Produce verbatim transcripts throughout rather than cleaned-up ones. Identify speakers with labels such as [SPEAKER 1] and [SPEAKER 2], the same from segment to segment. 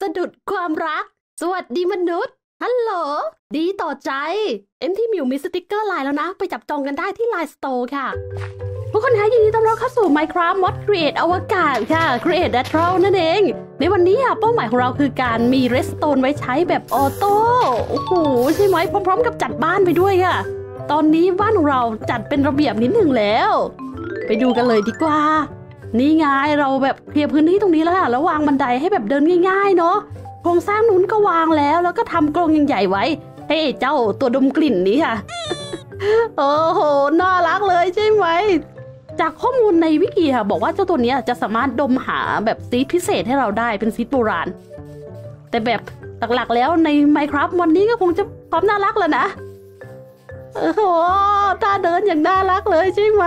[SPEAKER 1] สะดุดความรักสวัสดีมนุษย์ฮัลโหลดีต่อใจเอ็มที่มิวมีสติกเกอร์ไลน์แล้วนะไปจับจองกันได้ที่ไลน์สโตร์ค่ะทุกคนคะยินดีต้อนรับเข้าสู่ Minecraft Mod Create อวกาศค่ะ Create Natural นั่นเองในวันนี้เป้าหมายของเราคือการมี Redstone ไว้ใช้แบบออโต้โอ้โหใช่ไหมพร้อมๆกับจัดบ้านไปด้วยค่ะตอนนี้บ้านของเราจัดเป็นระเบียบนิดหนึ่งแล้วไปดูกันเลยดีกว่านี่ไงเราแบบเคลียร์พื้นที่ตรงนี้แล้วค่ะแล้ววางบันไดให้แบบเดินง่ายๆเนาะโครงสร้างนู้นก็วางแล้วแล้วก็ทำกรงใหญ่ๆไว้ให้เจ้าตัวดมกลิ่นนี้ค่ะ โอ้โหน่ารักเลยใช่ไหมจากข้อมูลในวิกิค่ะบอกว่าเจ้าตัวนี้จะสามารถดมหาแบบซีดพิเศษให้เราได้เป็นซีดโบราณแต่แบบหลักๆแล้วใน Minecraft วันนี้ก็คงจะความน่ารักแล้วนะโอ้โหตาเดินอย่างน่ารักเลยใช่ไหม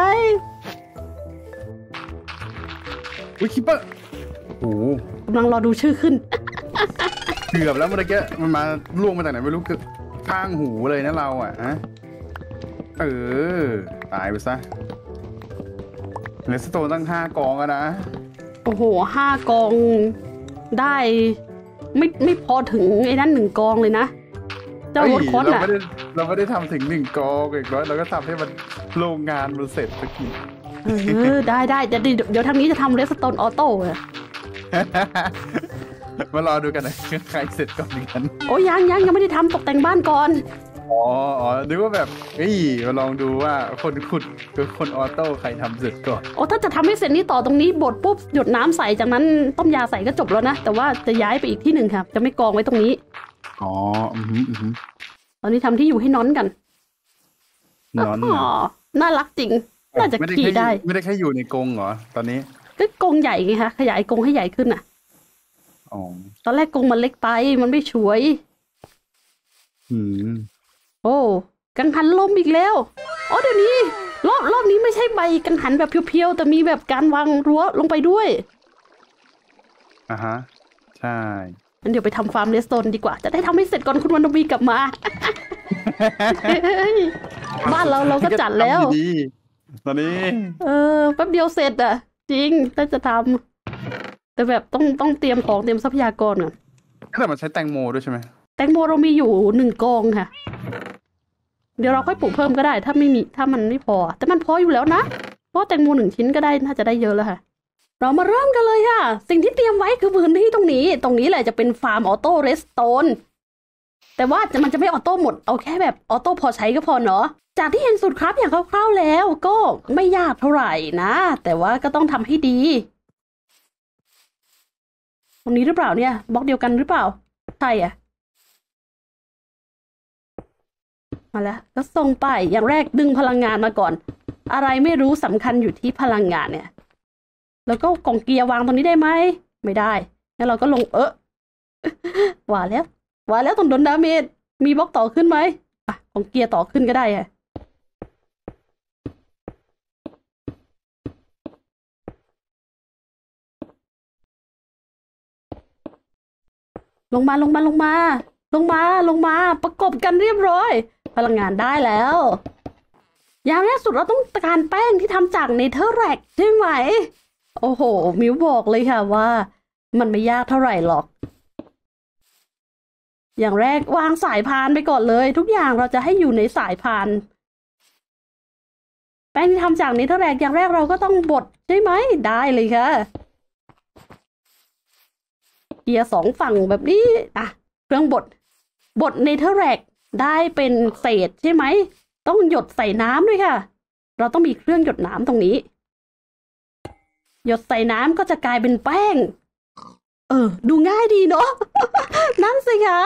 [SPEAKER 2] วิคิปเปอร์โอ้โห
[SPEAKER 1] กำลังรอดูชื่อขึ้น
[SPEAKER 2] เกือบแล้วเมื่อกี้มันมาล่วงมาจากไหนไม่รู้คือข้างหูเลยนะเราอ่ะฮะเออตายไปซะเลสโตนตั้งห้ากองอะนะ
[SPEAKER 1] โอ้โหห้ากองได้ไม่ไม่พอถึงไอ้นั่นหนึ่งกองเลยนะเจ้ารถคอส
[SPEAKER 2] อะเราไม่ได้เราไม่ได้ทำถึงหนึ่งกองอีกน้อยเราก็ทำให้มันโรงงานมันเสร็จสักที
[SPEAKER 1] เออได้ได้จะเดี๋ยวทางนี้จะทำเรสโตนออโต้อะ
[SPEAKER 2] มารอดูกันนะใครเสร็จก่อนกัน
[SPEAKER 1] โอ้ยังยังยังไม่ได้ทำตกแต่งบ้านก่อน
[SPEAKER 2] อ๋ออ๋อนึกว่าแบบเฮ้ยมาลองดูว่าคนขุดกับคนออโต้ใครทำเสร็จก่อน
[SPEAKER 1] โอ้ถ้าจะทำให้เสร็จนี่ต่อตรงนี้บดปุ๊บหยดน้ำใส่จากนั้นต้มยาใส่ก็จบแล้วนะแต่ว่าจะย้ายไปอีกที่หนึ่งครับจะไม่กองไว้ตรงนี้
[SPEAKER 2] อ๋ออืมอืม
[SPEAKER 1] ตอนนี้ทำที่อยู่ให้น้อนกัน
[SPEAKER 2] น้อน
[SPEAKER 1] อ๋อน่ารักจริงน่าจะขี่ได้
[SPEAKER 2] ไม่ได้แค่อยู่ในกรงเหรอตอนนี้
[SPEAKER 1] ก็กรงใหญ่ไงคะขยายกรงให้ใหญ่ขึ้นอ่ะ
[SPEAKER 2] อ๋อ
[SPEAKER 1] ตอนแรกกรงมันเล็กไปมันไม่ช่วย
[SPEAKER 2] อืม
[SPEAKER 1] โอ้กังหันลมอีกแล้วอ๋อเดี๋ยวนี้รอบรอบนี้ไม่ใช่ใบกังหันแบบเพียวๆแต่มีแบบการวางรั้วลงไปด้วย
[SPEAKER 2] อ่ะฮะใช่
[SPEAKER 1] งั้นเดี๋ยวไปทำฟาร์มเรสโตนดีกว่าจะได้ทำให้เสร็จก่อนคุณวันนบีกลับมา บ้านเราเราก็จัดแล้ว
[SPEAKER 2] ตอนนี้
[SPEAKER 1] เออแป๊บเดียวเสร็จอ่ะจริงถ้าจะทำแต่แบบต้องต้องเตรียมของเตรียมทรัพยากรก่อน
[SPEAKER 2] แต่มันใช้แตงโมด้วยใช่ไหม
[SPEAKER 1] แตงโมเรามีอยู่หนึ่งกองค่ะเดี๋ยวเราค่อยปลูกเพิ่มก็ได้ถ้าไม่มีถ้ามันไม่พอแต่มันพออยู่แล้วนะเพราะแตงโมหนึ่งชิ้นก็ได้น่าจะได้เยอะแล้วค่ะเรามาเริ่มกันเลยค่ะสิ่งที่เตรียมไว้คือพื้นที่ตรงนี้ตรงนี้แหละจะเป็นฟาร์มออโต้เรสโตนแต่ว่ามันจะไม่ออโต้หมดเอาแค่แบบออโต้พอใช้ก็พอเนาะจากที่เห็นสูตรครับอย่างคร่าวๆแล้วก็ไม่ยากเท่าไหร่นะแต่ว่าก็ต้องทำให้ดีตรงนี้หรือเปล่าเนี่ยบล็อกเดียวกันหรือเปล่าใช่อ่ะมาแล้วก็ส่งไปอย่างแรกดึงพลังงานมาก่อนอะไรไม่รู้สำคัญอยู่ที่พลังงานเนี่ยแล้วก็กล่องเกียร์วางตรงนี้ได้ไหมไม่ได้งั้นเราก็ลงเออว่าแล้วว่าแล้วต้องโดนดาเมจมีบล็อกต่อขึ้นไหมอ่ะกล่องเกียร์ต่อขึ้นก็ได้อะลงมาลงมาลงมาลงมาลงมาประกบกันเรียบร้อยพลังงานได้แล้วอย่างแรกสุดเราต้องการแป้งที่ทำจากเนเธอร์แร็กใช่ไหมโอ้โหมิวบอกเลยค่ะว่ามันไม่ยากเท่าไหร่หรอกอย่างแรกวางสายพานไปก่อนเลยทุกอย่างเราจะให้อยู่ในสายพานแป้งที่ทำจากเนเธอร์แร็กอย่างแรกเราก็ต้องบดใช่ไหมได้เลยค่ะเกียร์สองฝั่งแบบนี้อ่ะเครื่องบดบดเนเธอร์แร็กได้เป็นเศษใช่ไหมต้องหยดใส่น้ำด้วยค่ะเราต้องมีเครื่องหยดน้ำตรงนี้หยดใส่น้ำก็จะกลายเป็นแป้งเออดูง่ายดีเนาะ นั่นสิคะ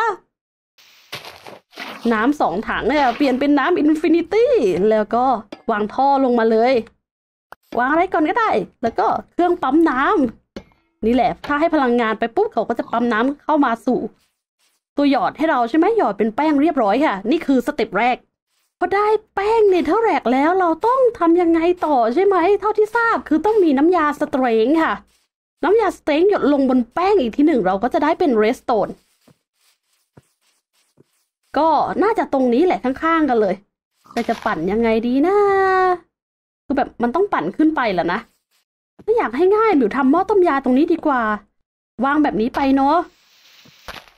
[SPEAKER 1] น้ำสองถังเนี่ยเปลี่ยนเป็นน้ำอินฟินิตี้แล้วก็วางท่อลงมาเลยวางอะไรก่อนก็ได้แล้วก็เครื่องปั๊มน้ำนี่แหละถ้าให้พลังงานไปปุ๊บเขาก็จะปั๊มน้ำเข้ามาสู่ตัวหยอดให้เราใช่ไหมหยอดเป็นแป้งเรียบร้อยค่ะนี่คือสเต็ปแรกพอได้แป้งเนเธอร์แร็กแล้วเราต้องทำยังไงต่อใช่ไหมเท่าที่ทราบคือต้องมีน้ำยาสเตรนท์ค่ะน้ำยาสเตรนท์หยดลงบนแป้งอีกทีหนึ่งเราก็จะได้เป็นเรสโตนก็น่าจะตรงนี้แหละข้างๆกันเลยแต่จะปั่นยังไงดีนะคือแบบมันต้องปั่นขึ้นไปแหละนะถ้าอยากให้ง่ายหรือทำหม้อต้มยาตรงนี้ดีกว่าวางแบบนี้ไปเนาะ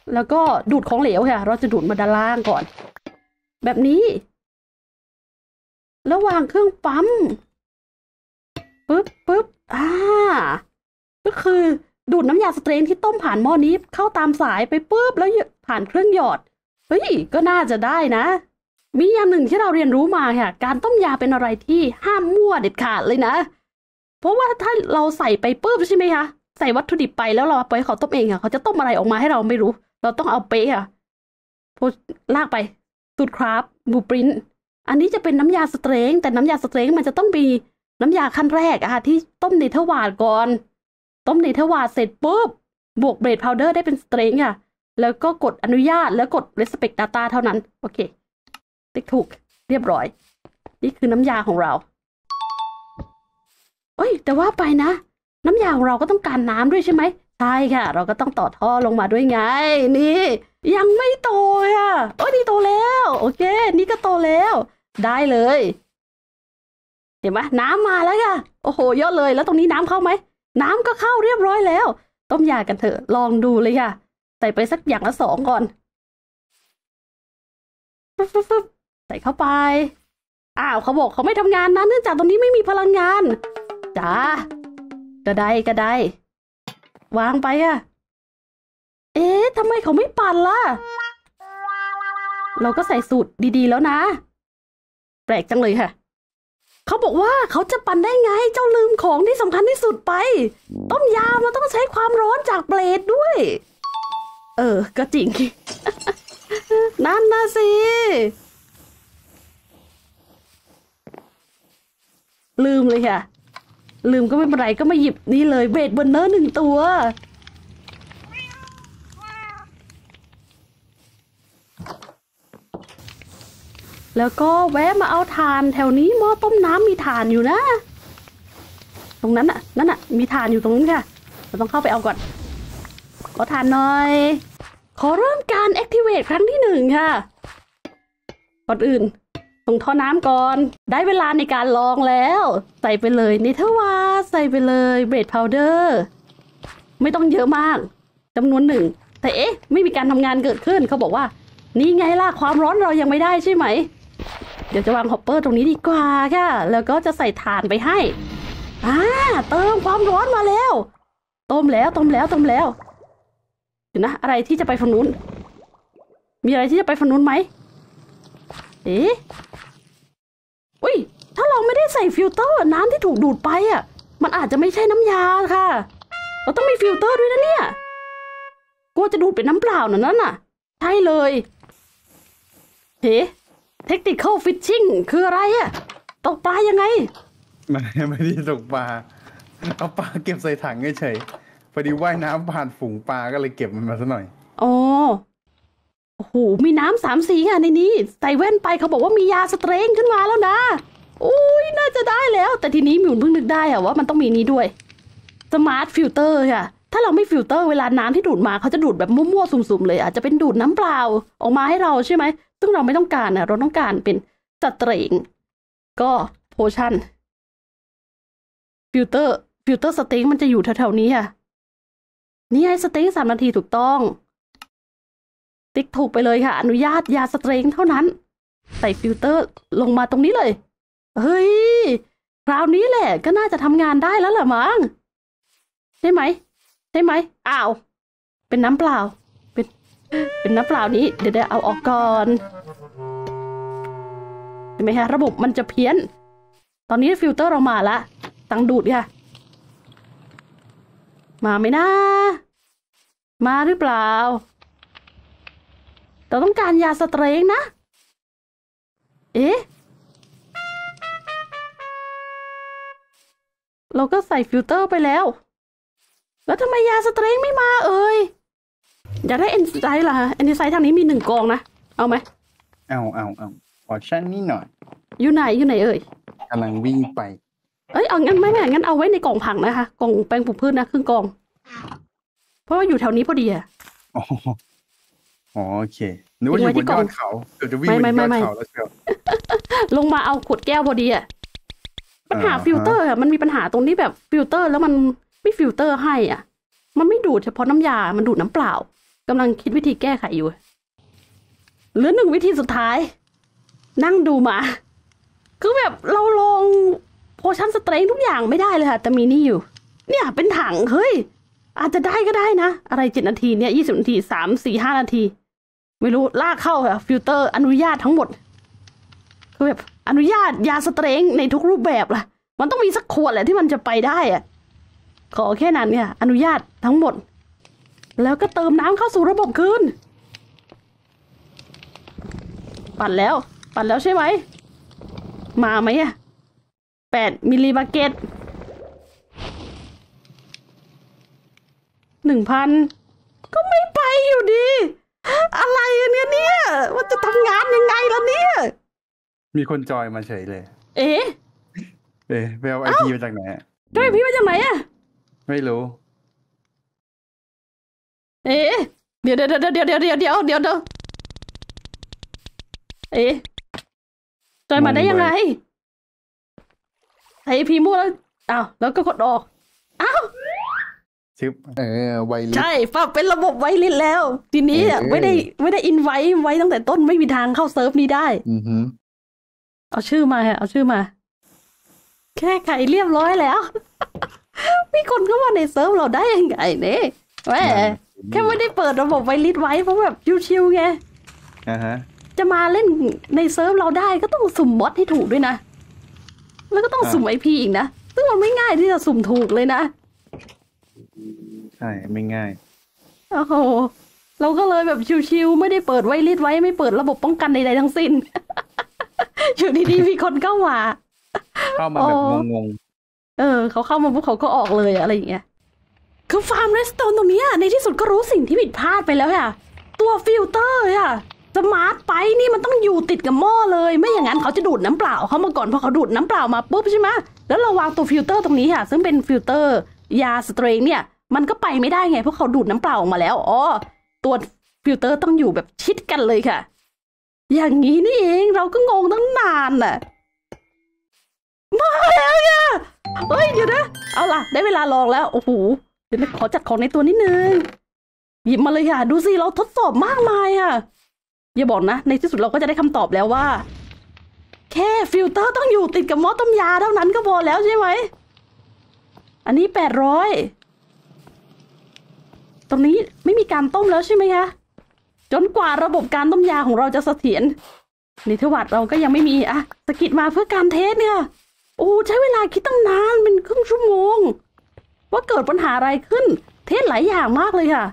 [SPEAKER 1] แล้วก็ดูดของเหลวค่ะ เราจะดูดมาด้านล่างก่อน แบบนี้ แล้ววางเครื่องปั๊มปึ๊บปึ๊บอ่าก็คือดูดน้ำยาสเตรนที่ต้มผ่านหม้อนี้เข้าตามสายไปปุ๊บแล้วผ่านเครื่องหยอดเฮ้ยก็น่าจะได้นะมีอย่างหนึ่งที่เราเรียนรู้มาค่ะการต้มยาเป็นอะไรที่ห้ามมั่วเด็ดขาดเลยนะเพราะว่าถ้าเราใส่ไปปุ๊บใช่ไหมคะใส่วัตถุดิบไปแล้วเราไปเขาต้มเองค่ะเขาจะต้มอะไรออกมาให้เราไม่รู้เราต้องเอาเป๊ะค่ะพอลากไปสูตรคราฟบูปรินอันนี้จะเป็นน้ำยาสเตรงแต่น้ำยาสเตรงมันจะต้องมีน้ำยาขั้นแรกอะที่ต้มเนเธอร์วาดก่อนต้มเนเธอร์วาดเสร็จปุ๊บบวกเบรดพาวเดอร์ได้เป็นสเตรงอะแล้วก็กดอนุญาตแล้วกด respect data เท่านั้นโอเคติ๊กถูกเรียบร้อยนี่คือน้ำยาของเราเอ้ยแต่ว่าไปนะน้ำยาของเราก็ต้องการน้ำด้วยใช่ไหมใช่ค่ะเราก็ต้องต่อท่อลงมาด้วยไงนี่ยังไม่โตค่ะโอ้ยนี่โตแล้วโอเคนี่ก็โตแล้วได้เลยเห็นไหมน้ำมาแล้วค่ะโอ้โหเยอะเลยแล้วตรงนี้น้ำเข้าไหมน้ำก็เข้าเรียบร้อยแล้วต้มยากันเถอะลองดูเลยค่ะใส่ไปสักอย่างละสองก่อนใส่เข้าไปอ้าวเขาบอกเขาไม่ทำงานนะเนื่องจากตรงนี้ไม่มีพลังงานจ้าก็ได้ก็ได้วางไปอะเอ๊ะทำไมเขาไม่ปั่นล่ะเราก็ใส่สูตรดีๆแล้วนะแปลกจังเลยค่ะเขาบอกว่าเขาจะปั่นได้ไงเจ้าลืมของที่สำคัญที่สุดไปต้มยามันต้องใช้ความร้อนจากเบลดด้วยเออก็จริง นั่นนะสิลืมเลยค่ะลืมก็ไม่เป็นไรก็มาหยิบนี่เลยเบรดเบอร์เนอร์หนึ่งตัวแล้วก็แวะมาเอาถ่านแถวนี้หม้อต้มน้ำมีถ่านอยู่นะตรงนั้นน่ะนั่นน่ะมีถ่านอยู่ตรงนั้นค่ะเราต้องเข้าไปเอาก่อนขอถ่านหน่อยขอเริ่มการ activate ครั้งที่หนึ่งค่ะก่อนอื่นส่งท่อน้ำก่อนได้เวลาในการลองแล้วใส่ไปเลยเนเธอร์วาใส่ไปเลยเบรดพาวเดอร์ไม่ต้องเยอะมากจำนวนหนึ่งแต่เอ๊ะไม่มีการทำงานเกิดขึ้นเขาบอกว่านี่ไงล่ะความร้อนเรายังไม่ได้ใช่ไหมเดี๋ยวจะวางฮอปเปอร์ตรงนี้ดีกว่าค่ะแล้วก็จะใส่ถ่านไปให้อ่าเติมความร้อนมาแล้วต้มแล้วต้มแล้วต้มแล้วเดี๋ยวนะอะไรที่จะไปฝั่งนู้นมีอะไรที่จะไปฝั่งนู้นไหมเอ๊ะอุ้ยถ้าเราไม่ได้ใส่ฟิลเตอร์น้ำที่ถูกดูดไปอ่ะมันอาจจะไม่ใช่น้ำยาค่ะเราต้องมีฟิลเตอร์ด้วยนะเนี่ยกลัวจะดูดเป็นน้ำเปล่าน่ะนั่นน่ะใช่เลยเฮ้เทคนิคอลฟิชชิ่งคืออะไรอ่ะตกปลายังไง
[SPEAKER 2] ไม่ไม่ได้ตกปลาเอาปลาเก็บใส่ถังเฉยๆพอดีว่ายน้ำผ่านฝูงปลาก็เลยเก็บมันมาซะหน่อย
[SPEAKER 1] อ๋อโอ้โหมีน้ำสามสีค่ะในนี้ใส่แว่นไปเขาบอกว่ามียาสเตรงขึ้นมาแล้วนะอุ้ยน่าจะได้แล้วแต่ทีนี้หมิวเพิ่งนึกได้อะว่ามันต้องมีนี้ด้วยสมาร์ทฟิลเตอร์ค่ะถ้าเราไม่ฟิลเตอร์เวลาน้ำที่ดูดมาเขาจะดูดแบบมั่วๆสุ่มๆเลยอาจจะเป็นดูดน้ำเปล่าออกมาให้เราใช่ไหมซึ่งเราไม่ต้องการนะเราต้องการเป็นสเตรงก็โพชั่นฟิลเตอร์ฟิลเตอร์สเต็งมันจะอยู่แถวๆนี้ค่ะนี่ไงสเต็งสามนาทีถูกต้องติ๊กถูกไปเลยค่ะอนุญาตยาสเตรงเท่านั้นใส่ฟิลเตอร์ลงมาตรงนี้เลยเฮ้ยคราวนี้แหละก็น่าจะทำงานได้แล้วแหละมั้งใช่ไหมใช่ไหมอ้าวเป็นน้ำเปล่าเป็นเป็นน้ำเปล่านี้เดี๋ยวเดี๋ยวเอาออกก่อนเห็นไหมคะระบบมันจะเพี้ยนตอนนี้ฟิลเตอร์เรามาละตังดูดค่ะมาไหมนะมาหรือเปล่าเราต้องการยาสเตรงนะเอ๊ะเราก็ใส่ฟิลเตอร์ไปแล้วแล้วทำไมยาสเตรงไม่มาเอ่ยอยากได้เอนไซม์เหรอฮะเอนไซม์ทางนี้มีหนึ่งกองนะเอาไหม
[SPEAKER 2] เอาเอาเอาขอชั้นนี้หน่อย
[SPEAKER 1] อยู่ไหนอยู่ไหนเอ่ย
[SPEAKER 2] กำลังวิ่งไป
[SPEAKER 1] เอ้ยเอางั้นไม่ไม่งั้นเอาไว้ในกล่องผักนะคะกล่องแปลงปลูกพืชนะครึ่งกล่องเพราะว่าอยู่แถวนี้พอดีอะ
[SPEAKER 2] อ๋อโอเคนึกว่าอยู่บนยอดเขาเกือบจะวิ่งบนยอดเขาแล้วเชียว
[SPEAKER 1] ลงมาเอาขวดแก้วพอดีอะปัญหาฟิลเตอร์อะมันมีปัญหาตรงที่แบบฟิลเตอร์แล้วมันไม่ฟิลเตอร์ให้อ่ะมันไม่ดูดเฉพาะน้ำยามันดูดน้ำเปล่ากำลังคิดวิธีแก้ไขอยู่เหลือหนึ่งวิธีสุดท้าย นั่งดูมา คือแบบเราลองโพชั่นสเตรนทุกอย่างไม่ได้เลยค่ะแต่มีนี่อยู่ เนี่ยเป็นถังเฮ้ยอาจจะได้ก็ได้นะอะไรเจ็ดนาทีเนี่ยยี่สิบนาทีสามสี่ห้านาทีไม่รู้ลากเข้าค่ะฟิลเตอร์อนุญาตทั้งหมดคือแบบอนุญาตยาสเตรงในทุกรูปแบบล่ะมันต้องมีสักขวดแหละที่มันจะไปได้อะขอแค่นั้นเนี่ยอนุญาตทั้งหมดแล้วก็เติมน้ำเข้าสู่ระบบคืนปั่นแล้วปั่นแล้วใช่ไหมมาไหมอะแปดมิลลิบาเกตหนึ่งพันก็ไม่ไปอยู่ดีอะไรเนี่ยเนี่ยว่าจะทำงานยังไงล่ะเนี่ย
[SPEAKER 2] มีคนจอยมาเฉยเลย
[SPEAKER 1] เอ๊ะ
[SPEAKER 2] เอ๊ะไปเอาไอพีมาจากไหน
[SPEAKER 1] จอยพี่มาจากไหนอะ
[SPEAKER 2] ไม่รู้
[SPEAKER 1] เอ๊ะเดี๋ยวเดี๋ยวเดี๋ยวเดี๋ยวเดี๋ยวเดี๋ยวเดี๋ยวเดี๋ยวเดี๋ยวเอ๊ะจอยมาได้ยังไงไอพีมั่วแล้วอ้าวแล้วก็กดออกอ้าว
[SPEAKER 2] ชิปเออไวลิส
[SPEAKER 1] ใช่ปรับเป็นระบบไวลิสแล้ว ทีนี้อ่ะไม่ได้ไม่ได้อินไว้ไว้ตั้งแต่ต้นไม่มีทางเข้าเซิร์ฟนี้ได้
[SPEAKER 2] อือฮึ
[SPEAKER 1] เอาชื่อมาฮะเอาชื่อมาแค่ไขเรียบร้อยแล้ว มีคนเข้ามาในเซิร์ฟเราได้ยังไงเนี่ยแหมแค่ไม่ได้เปิดระบบไวลิสไว้เพราะแบบชิวๆไง
[SPEAKER 2] อ่าฮะ
[SPEAKER 1] จะมาเล่นในเซิร์ฟเราได้ก็ต้องสุ่มมอดให้ถูกด้วยนะแล้วก็ต้องสุ่มไอพีอีกนะซึ่งมันไม่ง่ายที่จะสุ่มถูกเลยนะ
[SPEAKER 2] ใช่ไม่ง่าย
[SPEAKER 1] โอ้โหเราก็เลยแบบชิวๆไม่ได้เปิดไวลิสไว้ไม่เปิดระบบป้องกันใดๆทั้งสิ้น อยู่ดีๆมีคนเข้ามา
[SPEAKER 2] เข้ามาแบบงง
[SPEAKER 1] ๆเออเขาเข้ามาพวกเขาก็ออกเลยอะไรอย่างเงี้ยคือฟาร์มเรสโตนตรงนี้ในที่สุดก็รู้สิ่งที่ผิดพลาดไปแล้วค่ะตัวฟิลเตอร์อะสมาร์ทไปนี่มันต้องอยู่ติดกับหม้อเลยไม่อย่างนั้นเขาจะดูดน้ำเปล่าเข้ามาก่อนพอเขาดูดน้ำเปล่ามาปุ๊บใช่ไหมแล้วเราวางตัวฟิลเตอร์ตรงนี้ค่ะซึ่งเป็นฟิลเตอร์ยาสเตรงเนี่ยมันก็ไปไม่ได้ไงเพราะเขาดูดน้ำเปล่าออกมาแล้วอ๋อตัวฟิลเตอร์ต้องอยู่แบบชิดกันเลยค่ะอย่างนี้นี่เองเราก็งงตั้งนานน่ะมาแล้วเนี่ยเฮ้ยเดี๋ยวนะเอาล่ะได้เวลาลองแล้วโอ้โหเดี๋ยวขอจัดของในตัวนิดนึงหยิบมาเลยค่ะดูสิเราทดสอบมากมายค่ะอย่าบอกนะในที่สุดเราก็จะได้คำตอบแล้วว่าแค่ฟิลเตอร์ต้องอยู่ติดกับหม้อต้มยาเท่านั้นก็พอแล้วใช่ไหมอันนี้แปดร้อยตรงนี้ไม่มีการต้มแล้วใช่ไหมคะจนกว่าระบบการต้มยาของเราจะเสถียรในเทวัดเราก็ยังไม่มีอะสกิดมาเพื่อการเทสเนี่ยโอ้ใช้เวลาคิดตั้งนานเป็นครึ่งชั่วโมงว่าเกิดปัญหาอะไรขึ้นเทสหลายอย่างมากเลยค่ะ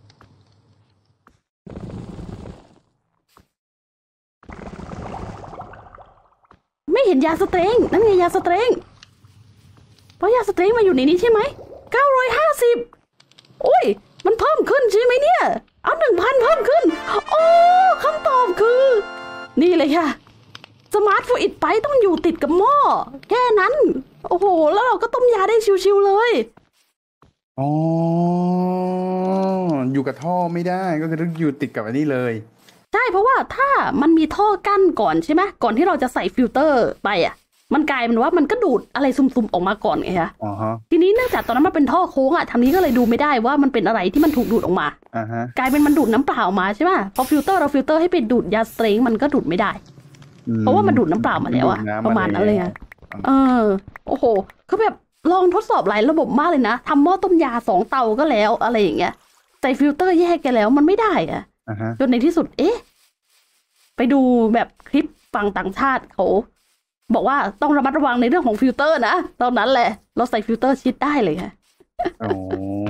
[SPEAKER 1] ไม่เห็นยาสเตรงนั่นไงยาสเตรงเพราะยาสเตรงมาอยู่ในนี้ใช่ไหมเก้าร้อยห้าสิบโอ้ยมันเพิ่มขึ้นใช่ไหมเนี่ยเอาหนึ่งพันเพิ่มขึ้นโอ้คำตอบคือนี่เลยค่ะสมาร์ทฟลูอิดไปต้องอยู่ติดกับหม้อแค่นั้นโอ้โหแล้วเราก็ต้มยาได้ชิวๆเลย
[SPEAKER 2] อ๋ออยู่กับท่อไม่ได้ก็คือต้องอยู่ติดกับอันนี้เลย
[SPEAKER 1] ใช่เพราะว่าถ้ามันมีท่อกั้นก่อนใช่ไหมก่อนที่เราจะใส่ฟิลเตอร์ไปอ่ะมันกลายเป็นว่ามันก็ดูดอะไรซุ่มๆออกมาก่อนไงคะ
[SPEAKER 2] อ๋อฮะ
[SPEAKER 1] ทีนี้เนื่องจากตอนนั้นมันเป็นท่อโค้งอ่ะทางนี้ก็เลยดูไม่ได้ว่ามันเป็นอะไรที่มันถูกดูดออกมา
[SPEAKER 2] อ่าฮะ
[SPEAKER 1] กลายเป็นมันดูดน้ำเปล่ามาใช่ไหมพอฟิลเตอร์เราฟิลเตอร์ให้ไปดูดยาสเตรงมันก็ดูดไม่ได้เพราะว่ามันดูดน้ำเปล่ามาแล้วอะประมาณนั้นเลยอะเออโอ้โหคือแบบลองทดสอบหลายระบบมากเลยนะทำหม้อต้มยาสองเตาก็แล้วอะไรอย่างเงี้ยใส่ฟิลเตอร์แยกกันแล้วมันไม่ได้อะจนในที่สุดเอ๊ะไปดูแบบคลิปฝั่งต่างชาติเขาบอกว่าต้องระมัดระวังในเรื่องของฟิลเตอร์นะตอนนั้นแหละเราใส่ฟิลเตอร์ชิดได้เลยค่ะ
[SPEAKER 2] โอ้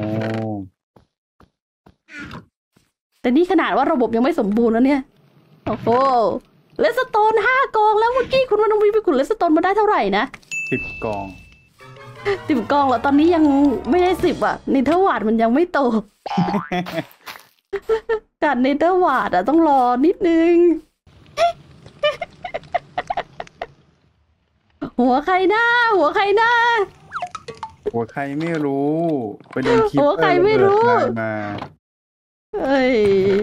[SPEAKER 1] แต่นี่ขนาดว่าระบบยังไม่สมบูรณ์แล้วเนี่ยโอ้โหเลสโตนห้ากองแล้วเมื่อกี้คุณวันวีไปขุดเลสโตนมาได้เท่าไหร่นะ
[SPEAKER 2] สิบกอง
[SPEAKER 1] สิบกองแล้วตอนนี้ยังไม่ได้สิบอ่ะเนเธอร์วาร์ดมันยังไม่โต การเนเธอร์วาร์ดอ่ะต้องรอนิดนึง หัวใครหน้าหัวใครหน้า
[SPEAKER 2] หัวใครไม่รู้ไปโดนคิป
[SPEAKER 1] หัวใครไม่รู้
[SPEAKER 2] มา
[SPEAKER 1] เอ้ย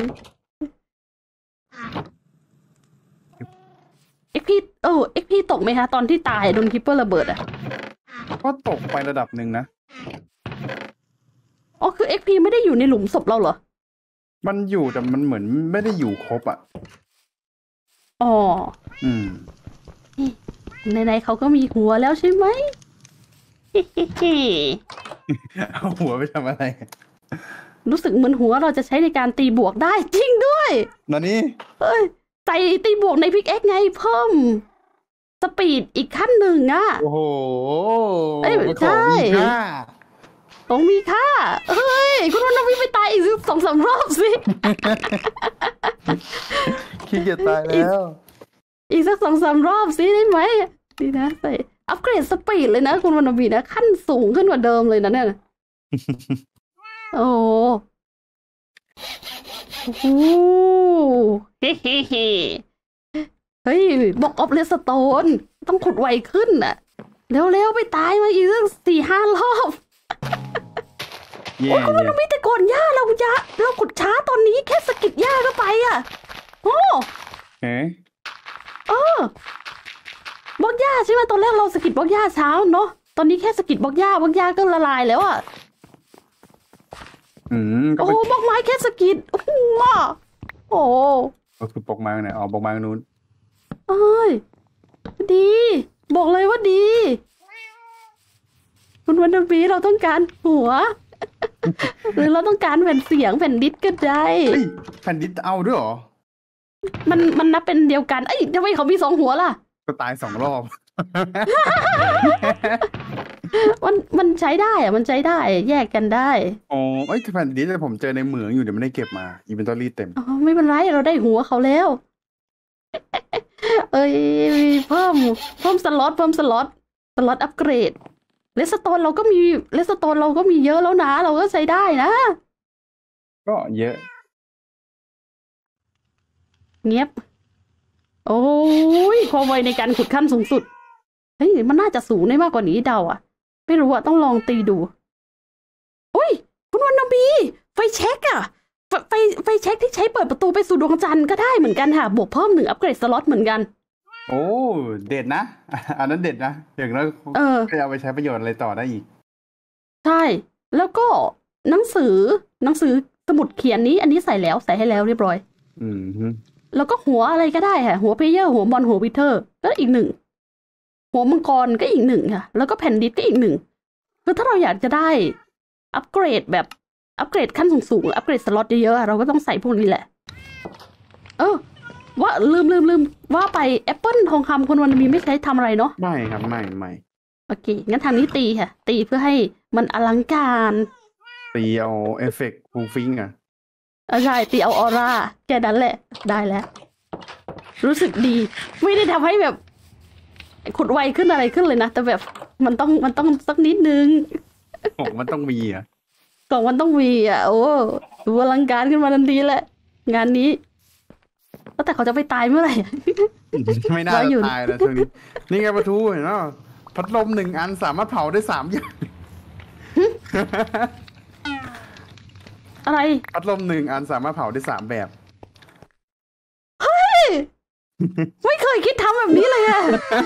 [SPEAKER 1] เอ็กพีเออเอ็กพีตกไหมคะตอนที่ตายโดนคิปเปอร์ระเบิดอ่ะ
[SPEAKER 2] ก็ตกไประดับหนึ่งนะ
[SPEAKER 1] อ๋อคือเอ็กพีไม่ได้อยู่ในหลุมศพเราเหรอ
[SPEAKER 2] มันอยู่แต่มันเหมือนไม่ได้อยู่ครบอ่ะ
[SPEAKER 1] อ๋อ
[SPEAKER 2] อืม
[SPEAKER 1] ในๆเขาก็มีหัวแล้วใช่ไหม
[SPEAKER 2] เอาหัวไปทำอะไร
[SPEAKER 1] รู้สึกเหมือนหัวเราจะใช้ในการตีบวกได้จริงด้วย
[SPEAKER 2] นั่นนี่
[SPEAKER 1] เอ้ยใส่ตีบวกในพิกเอ็กไงเพิ่มสปีดอีกขั้นหนึ่งอะ
[SPEAKER 2] โอ้โห
[SPEAKER 1] เอ้ย
[SPEAKER 2] มัน
[SPEAKER 1] ใช่
[SPEAKER 2] ของมีค่า
[SPEAKER 1] ต้องมีค่าเฮ้ย คุณวันนวีไปตายอีกสองสามรอบสิ
[SPEAKER 2] ขี้เกียจตายแล้ว
[SPEAKER 1] อีกสักสองสามรอบสิได้ไหมดีนะใส่อัปเกรดสปีดเลยนะ คุณวันนวีนะ ขั้นสูงขึ้นกว่าเดิมเลยนะเนี่ย โอ้โหเฮ้เฮ้เฮ้เฮ้ยบอกออฟเลสโตนต้องขุดไวขึ้นน่ะ เร็วๆไปตายมาอีกสักสี่ห้ารอบ
[SPEAKER 2] เย่
[SPEAKER 1] โอ้ยคุณ
[SPEAKER 2] เย่
[SPEAKER 1] มันมีแต่ก่อนหญ้าเราจะเราขุดช้าตอนนี้แค่สะกิดหญ้าก็ไปอ่ะ โอ้
[SPEAKER 2] เอ๊ะ
[SPEAKER 1] เออบล็อกหญ้าใช่ไหมตอนแรกเราสะกิดบล็อกหญ้าเช้าเนาะตอนนี้แค่สะกิดบล็อกหญ้าบล็อกหญ้าก็ละลายแล้วอ่ะ
[SPEAKER 2] อืมก็
[SPEAKER 1] โอ้
[SPEAKER 2] เป็น
[SPEAKER 1] บล็อกไม้แค่สะกิดโอ้โหโอ้
[SPEAKER 2] ก็คือปกมาไหนอ๋อปกมานู้น
[SPEAKER 1] เอ้ยดี บอกเลยว่าดี คุณวันนบีเราต้องการหัว หรือเราต้องการแผ่นเสียงแผ่นดิสก็ได้
[SPEAKER 2] เฮ้ยแผ่นดินเอาด้วยเหรอ
[SPEAKER 1] มันมันนับเป็นเดียวกัน เอ้ยทำไมเขามีสองหัวล่ะ
[SPEAKER 2] ก็ตายสองรอบ
[SPEAKER 1] มันมันใช้ได้อะมันใช้ได้แยกกันได้
[SPEAKER 2] อ๋อเอ้ยแผ่นดินแต่ผมเจอในเหมืองอยู่เดี๋ยวไม่ได้เก็บมาอินเวนทอรี่เต็ม
[SPEAKER 1] อ๋อไม่เป็นไรเราได้หัวเขาแล้ว เอ้ยเพิ่มเพิ่มสล็อตเพิ่มสล็อตสล็อตอัปเกรดเลสโตนเราก็มีเลสโตนเราก็มีเยอะแล้วนะ เราก็ใช้ได้นะ
[SPEAKER 2] ก็เยอะ
[SPEAKER 1] เงียบ โอ้ยความไวในการขุดขั้นสูงสุด เฮ้ยมันน่าจะสูงได้มากกว่านี้เดาอะไม่รู้อะต้องลองตีดูอุ้ยคุณวันนบี ไฟเช็คอะไฟไฟไฟเช็คที่ใช้เปิดประตูไปสู่ดวงจันทร์ก็ได้เหมือนกันค่ะ บวกเพิ่มหนึ่งอัปเกรดสล็อตเหมือนกัน
[SPEAKER 2] โอ้เด็ดนะ อันนั้นเด็ดนะอย่างนั้น
[SPEAKER 1] เออ
[SPEAKER 2] ก็เอาไปใช้ประโยชน์อะไรต่อได้อีก
[SPEAKER 1] ใช่ แล้วก็หนังสือหนังสือสมุดเขียนนี้อันนี้ใส่แล้วใส่ให้แล้วเรียบร้อย
[SPEAKER 2] อืมฮึ
[SPEAKER 1] แล้วก็หัวอะไรก็ได้ค่ะหัวเพลเยอร์หัวบอลหัววิเทอร์ก็อีกหนึ่งหัวมังกรก็อีกหนึ่งค่ะ แล้วก็แผ่นดิสก็อีกหนึ่งคือถ้าเราอยากจะได้อัปเกรดแบบอัปเกรดขั้นสูงๆอัปเกรดสล็อตเยอะๆอะเราก็ต้องใส่พวกนี้แหละ เออว่าลืมลืมลืมว่าไปแอปเปิลทองคำคนวันมีไม่ใช้ทำอะไรเนาะ
[SPEAKER 2] ไม่ครับไม่ไม่
[SPEAKER 1] โอเคงั้นทางนี้ตีค่ะ ตีเพื่อให้มันอลังการ
[SPEAKER 2] ตีเอาเอฟเฟกต์ฟูลฟิงอ่ะ
[SPEAKER 1] เออใช่ตีเอาออร่าแค่นั้นแหละได้แล้ว รู้สึกดี ไม่ได้ทำให้แบบ ขุดไวขึ้นอะไรขึ้นเลยนะ แต่แบบมันต้องมันต้องสักนิดนึง
[SPEAKER 2] ของมันต้องมีอ่ะ
[SPEAKER 1] กล่องมันต้องมีอ่ะ โอ้ดูอลังการขึ้นมาทันทีแหละ งานนี้แล้วแต่เขาจะไปตายเมื่อไหร่
[SPEAKER 2] ไม่น่า
[SPEAKER 1] ว่า
[SPEAKER 2] จะ
[SPEAKER 1] อยู่
[SPEAKER 2] ตายแล้วช่วงนี้ นี่ไงประตูเห็นไหมพัดลมหนึ่งอันสามารถเผาได้สามอย่าง
[SPEAKER 1] อะไร
[SPEAKER 2] พัดลมหนึ่งอันสามารถเผาได้สามแบบ
[SPEAKER 1] ไม่เคยคิดทำแบบนี้เลยอะ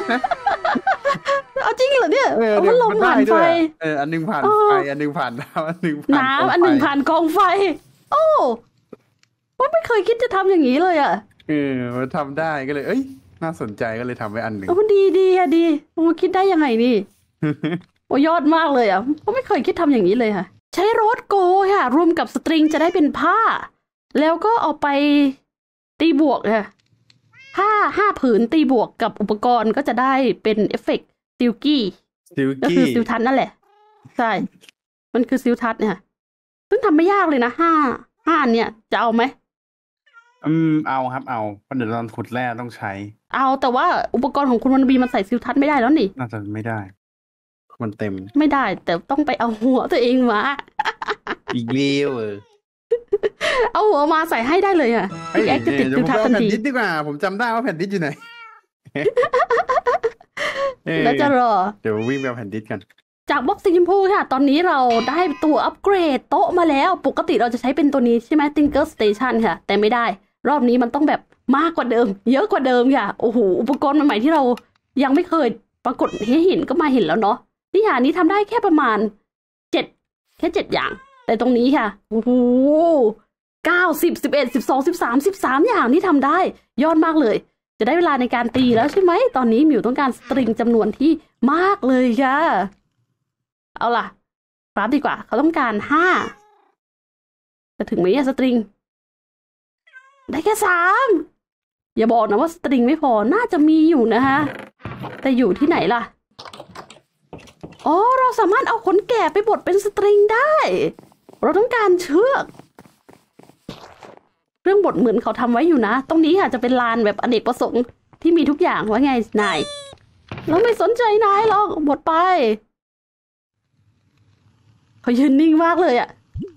[SPEAKER 1] เอาจริงเหรอเนี่ย
[SPEAKER 2] เออ
[SPEAKER 1] เอาพัดลม
[SPEAKER 2] นด้
[SPEAKER 1] ผ่านไฟ
[SPEAKER 2] ด้วยเอออันหนึ่งผ่าน
[SPEAKER 1] เออ
[SPEAKER 2] ไฟอันหนึ่งผ่านน้ำอันหนึ่งผ่าน
[SPEAKER 1] น้ำอันหนึ่งผ่านกองไฟ โอ้ว่าไม่เคยคิดจะทำอย่างนี้เลยอ่ะ
[SPEAKER 2] เออมันทำได้ก็เลย เอ้ย น่าสนใจก็เลยทำไว้อันหนึ่ง
[SPEAKER 1] โอ้ดีดีอะดีโอ้คิดได้ยังไงนี่ โอ้ยอดมากเลยอ่ะผมไม่เคยคิดทำอย่างนี้เลยค่ะ ใช้โรดโกค่ะ รวมกับสตริงจะได้เป็นผ้า แล้วก็เอาไปตีบวกค่ะผ้าห้าผืนตีบวกกับอุปกรณ์ก็จะได้เป็นเอฟเฟกต์ซิลกี้
[SPEAKER 2] ซิล
[SPEAKER 1] ก็
[SPEAKER 2] กี้
[SPEAKER 1] คือซิลทัศน์นั่นแหละ ใช่ มันคือซิลทัศน์เนี่ย ซึ่งทำไม่ยากเลยนะห้าห้าอันเนี่ยจะเอาไหม
[SPEAKER 2] อืมเอาครับเอาเพราะเดี๋ยวตอนขุดแร่ต้องใช้
[SPEAKER 1] เอาแต่ว่าอุปกรณ์ของคุณวันบีมันใส่ซิลทัศน์ไม่ได้แล้วนี่
[SPEAKER 2] น่าจะไม่ได้ มันเต็ม
[SPEAKER 1] ไม่ได้ แต่ต้องไปเอาหัวตัวเองมา
[SPEAKER 2] อีกเลี้ยวเออ
[SPEAKER 1] เอาหัวมาใส่ให้ได้เลยอ่ะ
[SPEAKER 2] เฮ้ย
[SPEAKER 1] พี่แอคจะติด
[SPEAKER 2] เดี๋ยว
[SPEAKER 1] ซิ
[SPEAKER 2] ผ
[SPEAKER 1] ล
[SPEAKER 2] ม
[SPEAKER 1] ทัศน์
[SPEAKER 2] เอา
[SPEAKER 1] ทัน
[SPEAKER 2] แผ่น
[SPEAKER 1] ที
[SPEAKER 2] ดิสดีกว่า ผมจำได้ว่าแผ่นดิสอยู่ไหน เออ
[SPEAKER 1] แล้วจะรอ
[SPEAKER 2] เดี๋ยววิ่งไปเอาแผ่นดิสกัน
[SPEAKER 1] จากบ็อกซ์ชมพูค่ะ ตอนนี้เราได้ตัวอัปเกรดโต๊ะมาแล้ว ปกติเราจะใช้เป็นตัวนี้ใช่ไหม Tinker Station ค่ะ แต่ไม่ได้ รอบนี้มันต้องแบบมากกว่าเดิม เยอะกว่าเดิมค่ะ โอ้โห อุปกรณ์ใหม่ๆที่เรายังไม่เคยปรากฏให้เห็นก็มาเห็นแล้วเนาะที่หานี้ทำได้แค่ประมาณเจ็ดแค่เจ็ดอย่าง แต่ตรงนี้ค่ะ โอ้โหเก้าสิบสิบเอ็ดสิบสองสิบสามสิบสามอย่างที่ทำได้ยอดมากเลยจะได้เวลาในการตีแล้วใช่ไหมตอนนี้หมิวต้องการสตริงจำนวนที่มากเลยค่ะเอาล่ะครับดีกว่าเขาต้องการห้าจะถึงไหมเนี่ยสตริงได้แค่สามอย่าบอกนะว่าสตริงไม่พอน่าจะมีอยู่นะฮะแต่อยู่ที่ไหนล่ะอ๋อเราสามารถเอาขนแกะไปบดเป็นสตริงได้เราต้องการเชือกเรื่องบทเหมือนเขาทำไว้อยู่นะตรงนี้ค่ะจะเป็นลานแบบอเนกประสงค์ที่มีทุกอย่างว่าไงนายเราไม่สนใจนายหรอกบทไปเขายืนนิ่งมากเลยอะ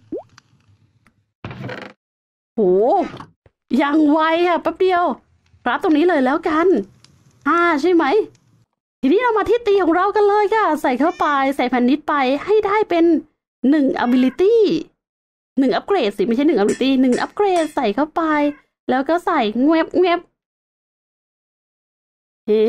[SPEAKER 1] โหยังไวอะแป๊บเดียวรับตรงนี้เลยแล้วกันห้าใช่ไหมทีนี้เรามาที่ตีของเรากันเลยค่ะใส่เข้าไปใส่พันนิดไปให้ได้เป็นหนึ่ง abilityหนึ่งอัปเกรดสิไม่ใช่หนึ่ง ability หนึ่งอัปเกรดใส่เข้าไปแล้วก็ใส่แงบแงบเฮ้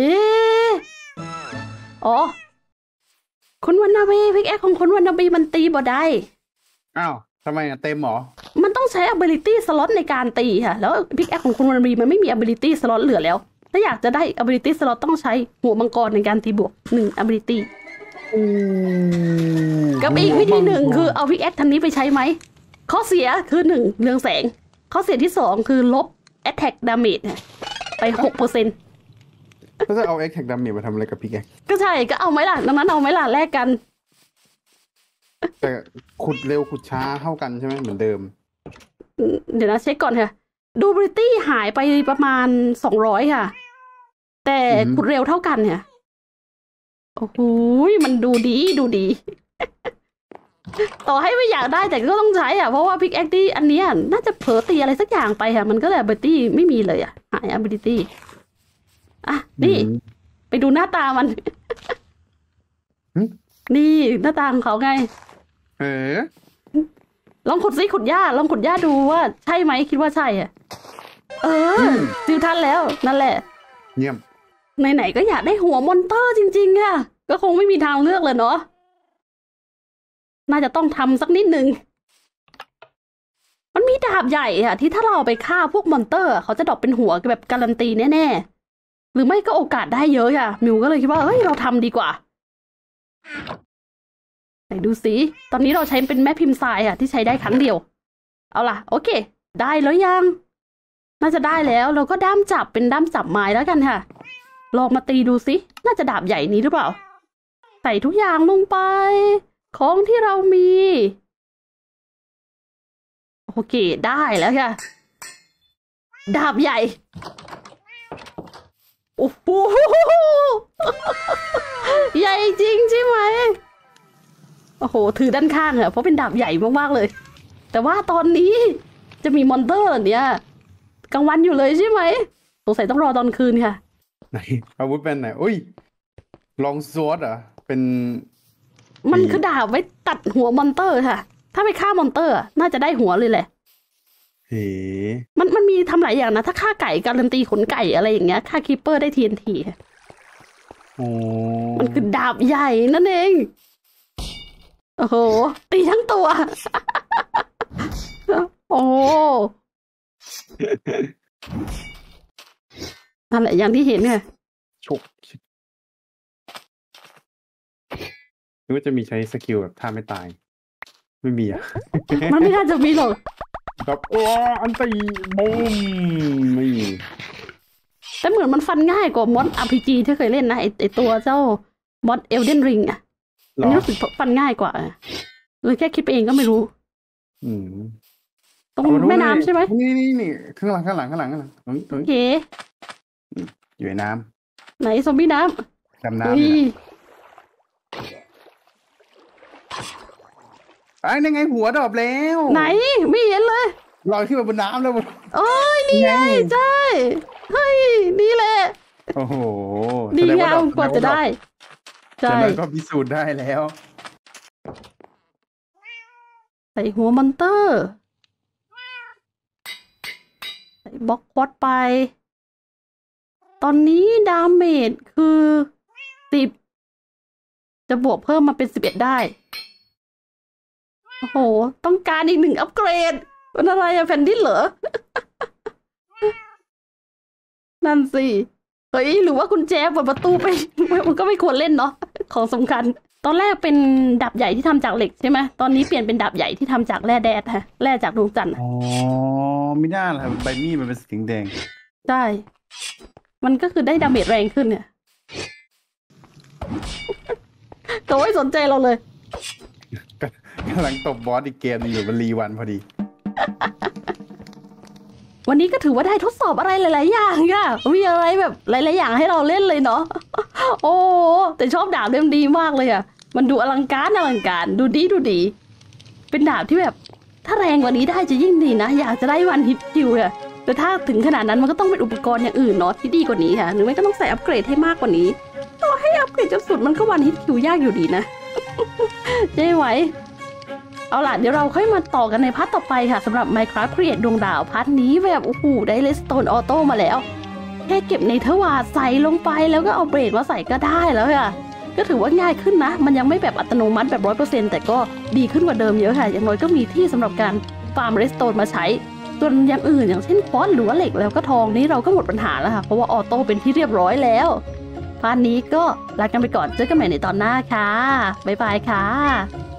[SPEAKER 1] อ๋อคุณวันนาบีพิกแอคของคุณวันนาบีมันตีบ่ได้
[SPEAKER 2] อ้าวทำไมอะเต็มหรอ
[SPEAKER 1] มันต้องใช้ ability slot ในการตีค่ะแล้วพิกแอคของคุณวันนาบีมันไม่มี ability slot เหลือแล้วถ้าอยากจะได้ ability slot ต้องใช้หัวมังกรในการตีบวกหนึ่ง ability กับอีกวิธีหนึ่งคือเอาพิกแอคทันนี้ไปใช้ไหมข้อเสียคือหนึ่งเรืองแสงข้อเสียที่สองคือลบ attack damage ไปหกเปอร์เซ็นต์
[SPEAKER 2] ก็จะเอา attack damage มาทำอะไรกับพี่แก
[SPEAKER 1] ก็ใช่ก็เอาไหมล่ะดังนั้นเอาไหมล่ะแลกกัน
[SPEAKER 2] แต่ขุดเร็วขุดช้าเท่ากันใช่ไหมเหมือนเดิม
[SPEAKER 1] เดี๋ยวนะเช็คก่อนค่ะดูบริตี้หายไปประมาณสองร้อยค่ะแต่ขุดเร็วเท่ากันค่ะโอ้โหมันดูดีดูดีต่อให้ไม่อยากได้แต่ก็ต้องใช้อ่ะเพราะว่าพิกแอคที่อันนี้น่าจะเผลอตีอะไรสักอย่างไปค่ะมันก็เลย ability ไม่มีเลยอ่ะหาย ability อ่ะนี่ไปดูหน้าตามันนี่หน้าตาของเขาไง
[SPEAKER 2] เออ
[SPEAKER 1] ลองขุดซิขุดหญ้าลองขุดหญ้าดูว่าใช่ไหมคิดว่าใช่อ่ะเออซิวทันแล้วนั่นแหละ
[SPEAKER 2] เยี่ยม
[SPEAKER 1] ไหนๆก็อยากได้หัวมอนเตอร์จริงๆอ่ะก็คงไม่มีทางเลือกเลยเนาะน่าจะต้องทำสักนิดนึงมันมีดาบใหญ่อะที่ถ้าเราไปฆ่าพวกมอนเตอร์เขาจะดรอปเป็นหัวแบบการันตีแน่ๆหรือไม่ก็โอกาสได้เยอะอะมิวก็เลยคิดว่าเฮ้ยเราทำดีกว่าไหนดูสิตอนนี้เราใช้เป็นแม่พิมพ์ทรายอะที่ใช้ได้ครั้งเดียวเอาล่ะโอเคได้แล้วยังน่าจะได้แล้วเราก็ด้ามจับเป็นด้ามจับไม้แล้วกันค่ะลองมาตีดูสิน่าจะดาบใหญ่นี้หรือเปล่าใส่ทุกอย่างลงไปของที่เรามีโอเคได้แล้วค่ะดาบใหญ่โอ้โหใหญ่จริงใช่ไหมโอ้โหถือด้านข้างอะเพราะเป็นดาบใหญ่มากๆเลยแต่ว่าตอนนี้จะมีมอนเตอร์เนี่ยกลางวันอยู่เลยใช่ไหมสงสัยต้องรอตอนคืนค่ะ
[SPEAKER 2] ไหนอาวุธเป็นไหนอุ้ยลองซวดอ่ะเป็น
[SPEAKER 1] มันคือดาบไว้ตัดหัวมอนเตอร์ค่ะถ้าไปฆ่ามอนเตอร์น่าจะได้หัวเลยแหละ
[SPEAKER 2] เฮ้
[SPEAKER 1] มันมันมีทำหลายอย่างนะถ้าฆ่าไก่การันตีขนไก่อะไรอย่างเงี้ยฆ่าคีเปอร์ได้ ที เอ็น ที
[SPEAKER 2] โอ้
[SPEAKER 1] มันคือดาบใหญ่นั่นเองโอ้โหตีทั้งตัวโอ้นั่นแหละอย่างที่เห็นไง
[SPEAKER 2] ฉกหรือว่าจะมีใช้สกิลแบบท่าไม่ตายไม่มีอ่ะ
[SPEAKER 1] มันไม่น่าจะมีหรอก
[SPEAKER 2] แบบโอ้อันตีบูมไม่มี
[SPEAKER 1] แต่เหมือนมันฟันง่ายกว่ามอด อาร์ พี จี ที่เคยเล่นนะไอไอตัวเจ้ามอด Elden Ring อ่ะอันนี้รู้สึกฟันง่ายกว่าเลยแค่คิดไปเองก็ไม่รู้
[SPEAKER 2] อืม
[SPEAKER 1] ตรงแม่น้ำใช่ไหม
[SPEAKER 2] นี่นี่นี่ข้างหลังข้างหลังข้างหลังข้างหลังโอ
[SPEAKER 1] เค
[SPEAKER 2] อยู่ในน้
[SPEAKER 1] ำไหนซอมบี้น้
[SPEAKER 2] ำดำน้ำนี่ไอ้ยังไงหัวดอกแล้ว
[SPEAKER 1] ไหนไม่เห็นเลย
[SPEAKER 2] ลอยขึ้นมาบนน้ำแล้ว
[SPEAKER 1] โอ้ยนี่ไงใช่เฮ้ยนี่แหละ
[SPEAKER 2] โอ้โห
[SPEAKER 1] ดีงามกว่าจะได้
[SPEAKER 2] ใช่ก็พิสูจน์ได้แล้ว
[SPEAKER 1] ใส่หัวมอนเตอร์ใส่บล็อกควอตไปตอนนี้ดาเมจคือสิบจะบวกเพิ่มมาเป็นสิบเอ็ดได้โอ้โหต้องการอีกหนึ่งอัปเกรดมันอะไรอะแผ่นดินเหรอ นั่นสิเฮ้ยหรือว่ากุญแจเปิดประตูไป มันก็ไม่ควรเล่นเนาะของสำคัญ ตอนแรกเป็นดาบใหญ่ที่ทำจากเหล็กใช่ไหมตอนนี้เปลี่ยนเป็นดาบใหญ่ที่ทำจากแร่แดดฮะแร่จากดวงจันทร์
[SPEAKER 2] อ๋อไม่น่าเลยใบมีดมันเป็นสีแดง
[SPEAKER 1] ใช่มันก็คือได้ดาเมจแรงขึ้นเนี่ยเขาไม่สนใจเราเลย
[SPEAKER 2] กำลังตบบอสอีกเกมหนึงอยู่มันรีวันพอดี
[SPEAKER 1] วันนี้ก็ถือว่าได้ทดสอบอะไรหลายๆอย่างค่ะมีอะไรแบบหลายๆอย่างให้เราเล่นเลยเนาะ โอ้แต่ชอบดาบเล่มดีมากเลยอะมันดูอลังการอลังการดูดีดูดี เป็นดาบที่แบบถ้าแรงกว่านี้ได้จะยิ่งดีนะอยากจะได้วันฮิตคิวอะแต่ถ้าถึงขนาดนั้นมันก็ต้องเป็นอุปกรณ์อย่างอื่นเนาะที่ดีกว่านี้ค่ะหรือไม่ก็ต้องใส่อัปเกรดให้มากกว่านี้ต่อให้อัปเกรดจนสุดมันก็วันฮิตคิวยากอยู่ดีนะ ใช่ไหมเอาล่ะเดี๋ยวเราค่อยมาต่อกันในพาร์ทต่อไปค่ะสำหรับ Minecraft Create ดวงดาวพาร์ทนี้แบบโอ้โหได้เลสโตนออโต้มาแล้วแค่เก็บในเทวาใส่ลงไปแล้วก็เอาเบรดมาใส่ก็ได้แล้วค่ะก็ถือว่าง่ายขึ้นนะมันยังไม่แบบอัตโนมัติแบบร้อยเปอร์เซ็นต์แต่ก็ดีขึ้นกว่าเดิมเยอะค่ะอย่างน้อยก็มีที่สำหรับการฟาร์มเลสโตนมาใช้ส่วนอย่างอื่นอย่างเช่นควอตซ์หรือว่าเหล็กแล้วก็ทองนี้เราก็หมดปัญหาแล้วค่ะเพราะว่าออโต้เป็นที่เรียบร้อยแล้วพาร์ทนี้ก็ลากันไปก่อนเจอกันใหม่ในตอนหน้าค่ะบ๊ายบายค่ะ